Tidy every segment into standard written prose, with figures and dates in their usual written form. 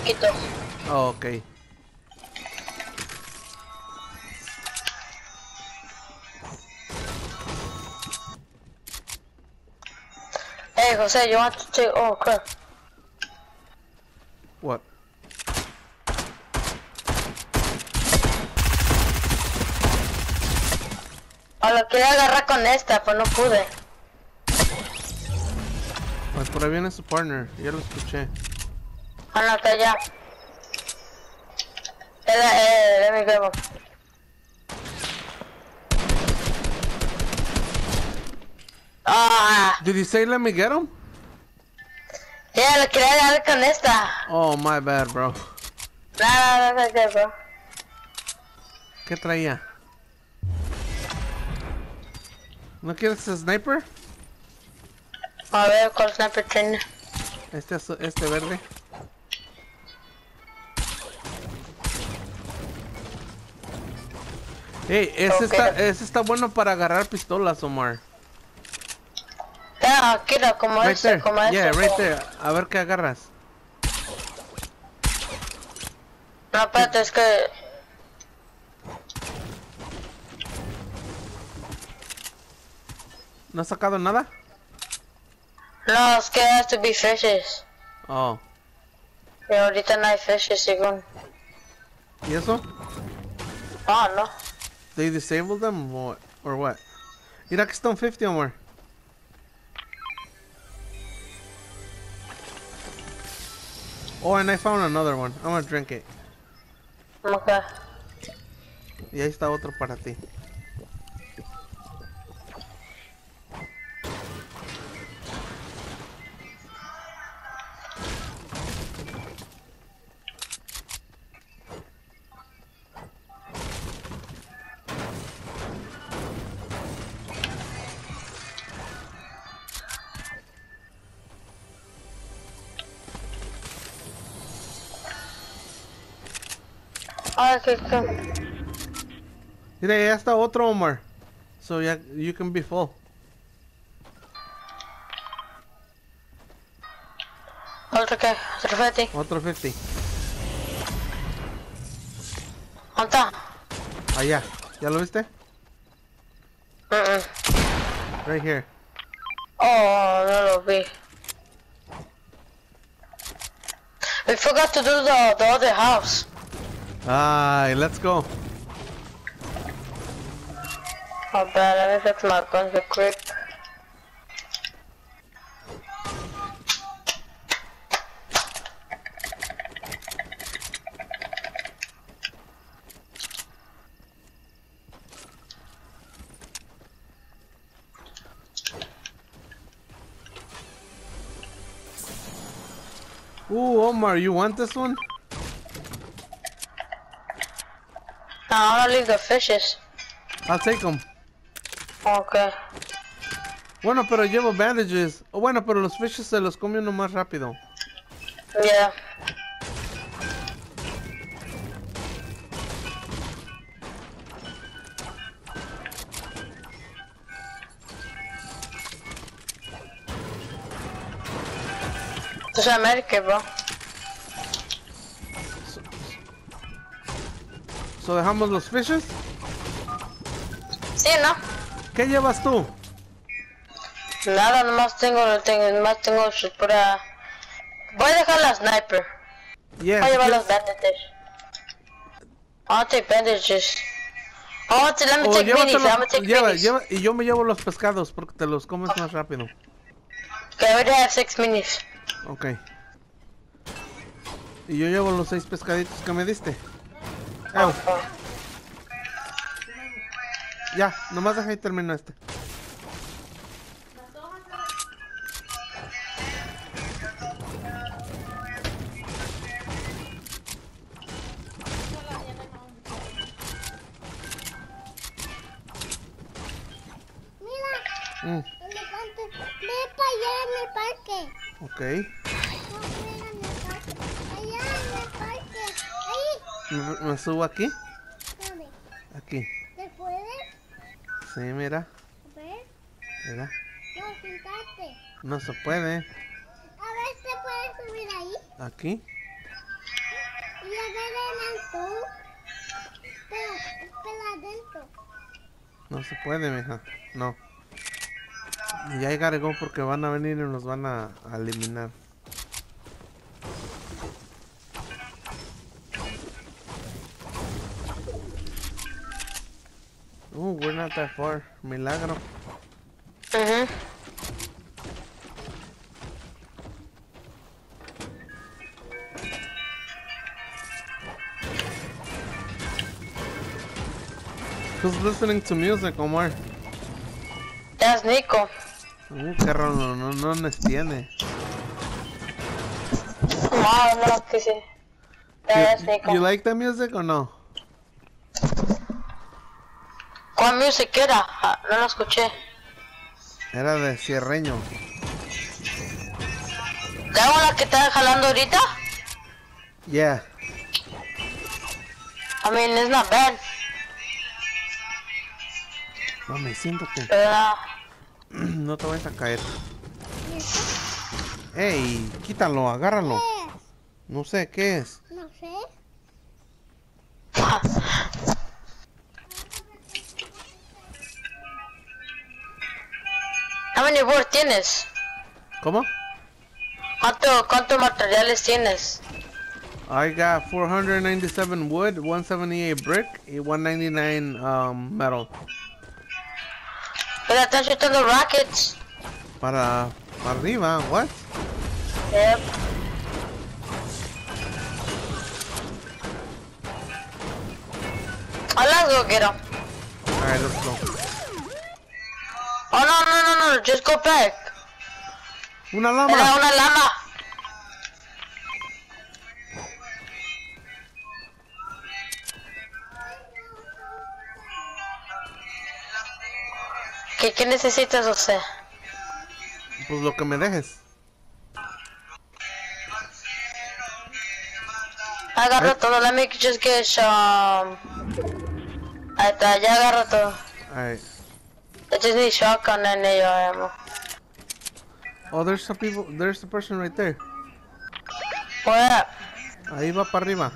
poquito. Oh, ok. Hey, Jose, you want to take... Oh, crap. What? O lo quería agarrar con esta, pero no pude. Pues por ahí viene su partner, ya lo escuché. Ah, no, está allá. Let me grab him. Ah, Did you say let me get him? ya, lo quería agarrar con esta. Oh, my bad, bro. No, bro. ¿Qué traía? ¿No quieres ese sniper? A ver, ¿cuál sniper tiene? Este verde. Hey, ese está bueno para agarrar pistolas, Omar. Ya, quiero como Right ese, there. como ese. Yeah, right there. A ver qué agarras. No, espérate, es que... ¿No has sacado nada? No, es que has to be fishes. Oh. Y ahorita no hay fishes, según. ¿Y eso? Ah, no. They disabled them or what? Mira que está un 50, Omar. Oh, and I found another one. I'm gonna drink it. Okay. Y ahí está otro para ti. Ah, okay, cool. Mira, ya está otro, Omar. So yeah, you can be full. Otro que, otro feti. Otro 50. ¿Dónde está? Allá. ¿Ya lo viste? Right here. Oh, no lo vi. We forgot to do the other house. Ay, let's go. Oh, bad, let me fix my guns real quick. Ooh, Omar, you want this one? No, I wanna leave the fishes. I'll take them. Okay. Bueno, pero llevo bandages. Oh, bueno, pero los fishes se los come uno más rápido. Yeah. Esto es América, bro. So, ¿dejamos los fishes? Sí, ¿no? ¿Qué llevas tú? Nada, nomás tengo su pura... Voy a dejar la sniper. Yes. Voy a llevar los bandages. I'll take bandages. Let me take minis, I'm gonna take minis. Lleva, y yo me llevo los pescados porque te los comes más rápido. Okay, I already have 6 minis. Ok. Y yo llevo los 6 pescaditos que me diste. Ew. Ya, nomás deja y termino este. Mira, elefante, ve para allá en el parque. Ok. No, mira en el parque. Allá en el parque. Ahí. ¿Me subo aquí? ¿Dónde? Aquí. ¿Te puedes? Sí, mira. A ver. Mira. No, sentarte. No se puede. A ver, ¿te puedes subir ahí? Aquí. Espera adentro. No se puede, mija. No. Y ya hay gotta go porque van a venir y nos van a eliminar. We're not that far. Milagro. Who's listening to music, Omar? Es Nico. Qué raro, no nos tiene. No, que sí. Es Nico. You like that music or no? ¿Cuál música era? No lo escuché. Era de cierreño. ¿La la que está jalando ahorita? Yeah. I mean, it's not bad. Mami, siéntate. No te vayas a caer. Ey, quítalo, agárralo. No sé, ¿qué es? No sé. How many boards tienes? ¿Cómo? ¿Cuántos materiales tienes? I got 497 wood, 178 brick, y 199 metal. Pero están chutando rockets. Para arriba, what? Yep. Let's go get him. Alright, let's go. Oh no, just go back. Una lama. Era una lama. ¿Qué necesitas, José? Pues lo que me dejes. Agarro todo, let me just get Ahí está, ya agarro todo. Alright. I just need shotgun and AR ammo. Oh, there's some people, there's the person right there. Where? Ahí va para arriba.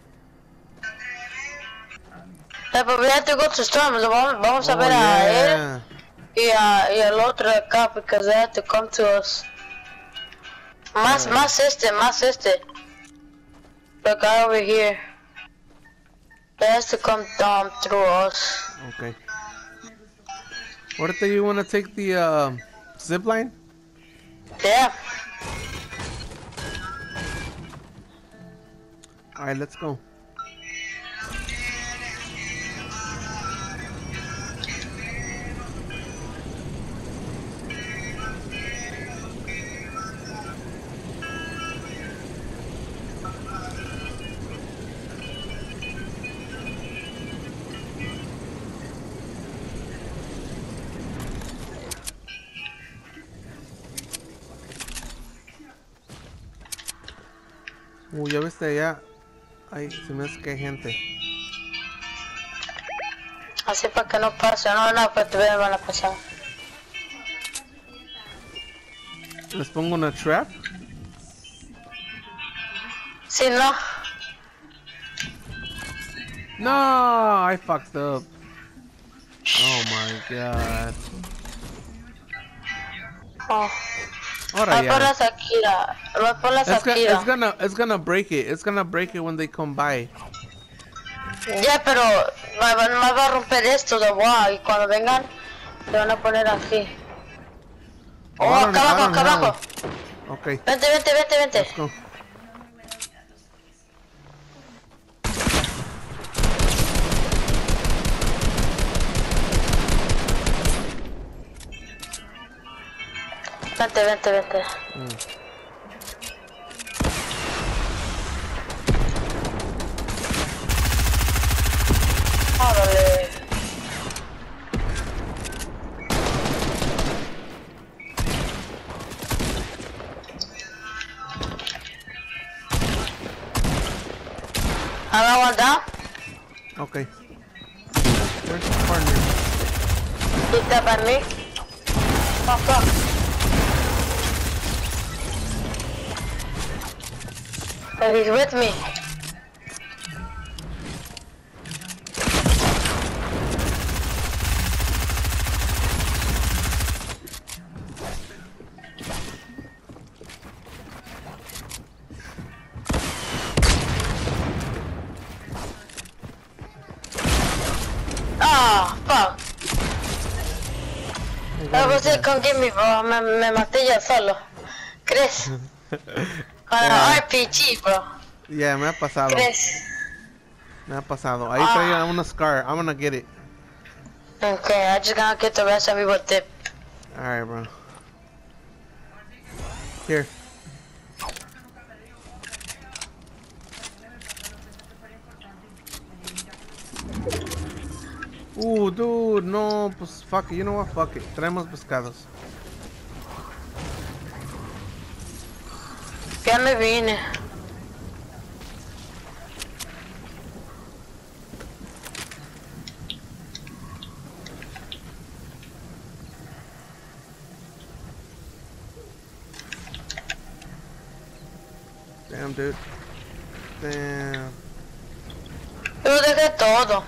But we have to go to Storm, vamos a ver a él y al otro de acá, because they have to come to us. Más este. The guy over here. They has to come down through us. Okay. Ahorita you wanna take the zip line? Yeah. Alright, let's go. Ya viste allá. Ay, se me hace que hay gente. Así para que no pase, no, pues te van a pasar. ¿Les pongo una trap? Sí, no. No, I fucked up. Oh my god. Oh. Ahora ya. Por la Shakira. Por la Shakira. It's gonna break it. It's gonna break it when they come by. Ya, pero me va a romper esto de wow y cuando vengan se van a poner aquí. Oh, acá abajo. Okay. Vente. Let's go. Vente. Órale. ¿Haga aguantar? Okay. Where's the partner? ¿Está para mí? Fuck. But he's with me. Jose, come get me, bro. Me maté yo solo. ¿Crees? Con el RPG, bro. Yeah, me ha pasado. ¿Crees? Me ha pasado. Ahí traía una scar. I'm gonna get it. Okay, I just gonna get the rest of me with dip. Alright, bro. Here. Dude, no, pues fuck it, you know what, fuck it. Traemos pescados. Ya me vine. Damn, dude. Damn. Yo dejé todo.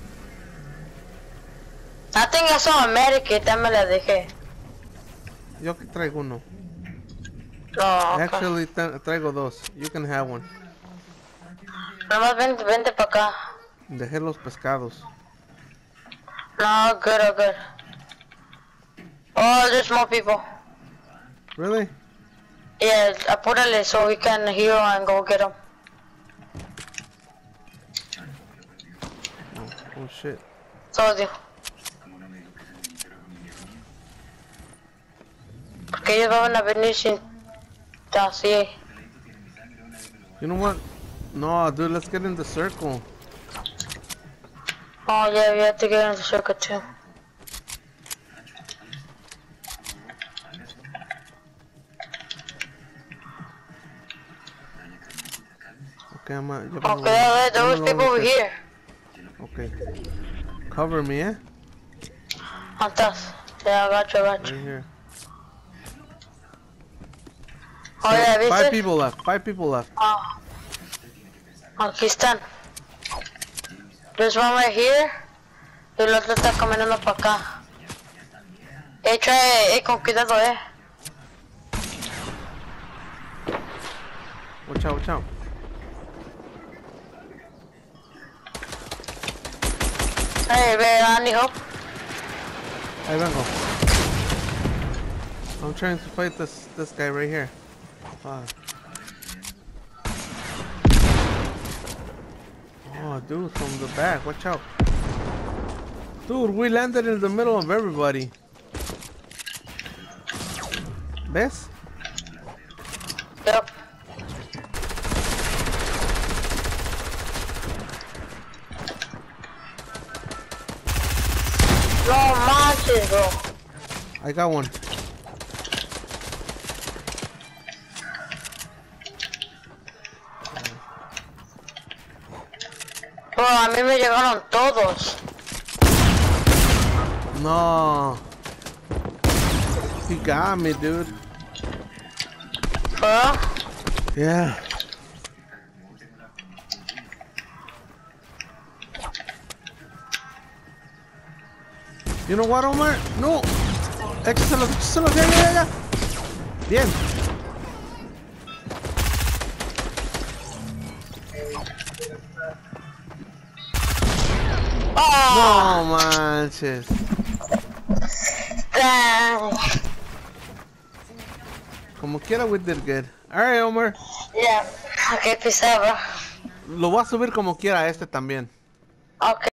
I think I saw a medikit, ya me la dejé. Yo que traigo uno. No, okay. Actually, traigo dos. You can have one. Nomás vente para acá. Dejé los pescados. No, good, oh, good. Oh, there's more people. Really? Yeah, apúrale so we can heal and go get them. Oh shit. Told you. Porque ellos van a venir sin... así. You know what? No, dude, let's get in the circle. Oh yeah, we have to get in the circle too. Okay, Okay, there was people over here. Okay. Cover me, eh? Antas. Yeah, I got you. Right here. Oh yeah, ¿viste? 5 people left. 5 people left. Oh. Aquí están. There's one right here. Y el otro está caminando para acá. Trae, con cuidado, Watch out, watch out. Hey, I need help. Ahí vengo. I'm trying to fight this guy right here. Oh, dude, from the back. Watch out. Dude, we landed in the middle of everybody. ¿Ves? Yep. No manches, bro. I got one. Bro, a mí me llegaron todos. No. He got me, dude. Bro. Yeah. You know what, Omar? No. Échaselos, échaselos. Ya. Bien. No manches. Como quiera, we did good. Alright, Omar. Yeah. Okay, peace out, bro. Lo voy a subir como quiera a este también. Okay.